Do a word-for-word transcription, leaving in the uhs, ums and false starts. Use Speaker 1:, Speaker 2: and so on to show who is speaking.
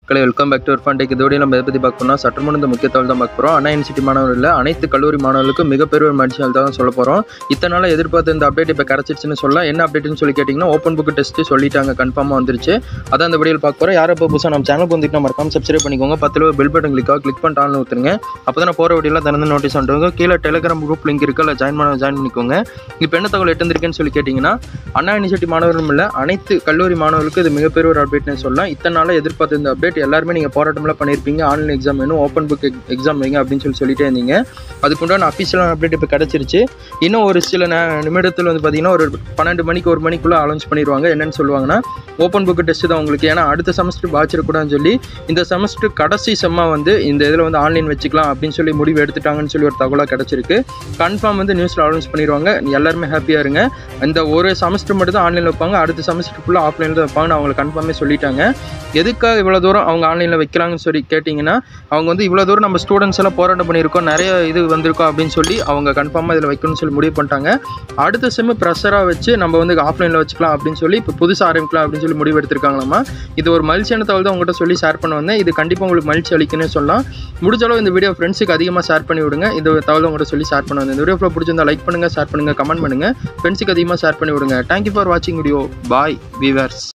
Speaker 1: மக்களை welcome back to Irfan tech. இதோட நம்ம எதை பற்றி பார்க்க போனால் சட்டமன்ற முக்கிய தகவல் தான் பார்க்க போகிறோம். அண்ணா யூனிவர்சிட்டி மாணவர்கள் இல்லை, அனைத்து கல்லூரி மாணவர்களுக்கும் மிகப்பெரிய ஒரு மகிழ்ச்சி தான் சொல்ல போகிறோம். இத்தனை நாள் எதிர்பார்த்த இந்த அப்டேட் இப்போ கிடச்சிருச்சுன்னு சொல்லலாம். என்ன அப்டேட்னு சொல்லி கேட்டிங்கன்னா, ஓப்பன் புக் டெஸ்ட்டு சொல்லிட்டாங்க, கன்ஃபார்மாக வந்துருச்சு. அதான் அந்த வீடியோவில் பார்க்க போகிறோம். யாரை இப்போ புதுசாக நம்ம சேனலுக்கு வந்துட்டு மறக்காம சப்ஸ்கிரைப் பண்ணிக்கோங்க. பத்தில் பெல் பட்டன் கிளிக்காக கிளிக் பண்ணிட்டு ஆன்லைன் ஊற்றுங்க. அப்போ தான் போகிற வீடியோலாம் திறந்து நோட்டீஸ் பண்ணுறவங்க கீழே டெலிகிராம் குரூப் லிங்க் இருக்குது, அதில் ஜாயின் பண்ண ஜாயின் பண்ணிக்கோங்க. இப்போ என்ன தகவல் எட்டுருக்குன்னு சொல்லி கேட்டிங்கன்னா, அண்ணா யூனிவர்சிட்டி மாணவர்களும் இல்லை, அனைத்து கல்லூரி மாணவர்களுக்கு இது மிகப்பெரிய ஒரு அப்டேட்னு சொல்லலாம். இத்தனை நாள் எதிர்பார்த்த இந்த அப்டேட் எல்லாருமே நீங்கள் போராட்டம்லாம் பண்ணியிருப்பீங்க. ஆன்லைன் எக்ஸாம் வேணும், ஓப்பன் புக் எக்ஸாம் வைங்க அப்படின்னு சொல்லி சொல்லிட்டே இருந்தீங்க. அதுக்குண்டான அஃபீஷியலான அப்டேட் இப்போ கிடச்சிருச்சு. இன்னும் ஒரு சில நிமிடத்தில் வந்து பார்த்தீங்கன்னா ஒரு பன்னெண்டு மணிக்கு ஒரு மணிக்குள்ளே அலௌன்ஸ் பண்ணிடுவாங்க. என்னென்னு சொல்லுவாங்கன்னா, ஓப்பன் புக் டெஸ்ட் தான் உங்களுக்கு. ஏன்னா அடுத்த செமஸ்டர் பாய்ச்சிடக்கூடாதுன்னு சொல்லி இந்த செமஸ்டர் கடைசி செம்மா வந்து இந்த இதில் வந்து ஆன்லைன் வச்சுக்கலாம் அப்படின்னு சொல்லி முடிவு எடுத்துட்டாங்கன்னு சொல்லி ஒரு தகவலாக கிடச்சிருக்கு. கன்ஃபார்ம் வந்து நியூஸில் அலௌன்ஸ் பண்ணிடுவாங்க. எல்லாருமே ஹாப்பியாக இருங்க. இந்த ஒரு செமஸ்டர் மட்டும் தான் ஆன்லைனில் வைப்பாங்க, அடுத்த செமஸ்டர் ஃபுல்லாக ஆஃப்லைனில் தான் வைப்பாங்கன்னு அவங்க கன்ஃபார்மே சொல்லிட்டாங்க. எதுக்காக இவ்வளோ தூரம் அவங்க ஆன்லைனில் வைக்கலாங்கன்னு சொல்லி கேட்டிங்கன்னா, அவங்க வந்து இவ்வளோ தூரம் நம்ம ஸ்டூடெண்ட்ஸ் எல்லாம் போராட்டம் பண்ணியிருக்கோம், நிறைய இது வந்திருக்கோம் அப்படின்னு சொல்லி அவங்க கன்ஃபார்மாக இதில் வைக்கணும்னு சொல்லி முடிவு பண்ணிட்டாங்க. அடுத்த செம்மு ப்ரெஷராக வச்சு நம்ம வந்து ஆஃப்லைனில் வச்சுக்கலாம் அப்படின்னு சொல்லி இப்போ புதுசாக ஆரம்பிக்கலாம் அப்படின்னு சொல்லி முடிவு எடுத்திருக்காங்களாமா. இது ஒரு மகிழ்ச்சியான தகவல் தான் உங்கள்கிட்ட சொல்லி ஷேர் பண்ண வந்தேன். இது கண்டிப்பாக உங்களுக்கு மகிழ்ச்சி அளிக்குன்னு சொல்லலாம். முடிஞ்ச அளவு இந்த வீடியோ ஃப்ரெண்ட்ஸுக்கு அதிகமாக ஷேர் பண்ணி விடுங்க. இந்த தகவல் உங்கள்கிட்ட சொல்லி ஷேர் பண்ண வந்தேன். இந்த வீடியோ பிடிச்சிருந்தா லைக் பண்ணுங்கள், ஷேர் பண்ணுங்கள், கமெண்ட் பண்ணுங்கள், ஃப்ரெண்ட்ஸுக்கு அதிகமாக ஷேர் பண்ணி விடுங்க. தேங்க்யூ ஃபார் வாட்சிங் வீடியோ. Bye viewers.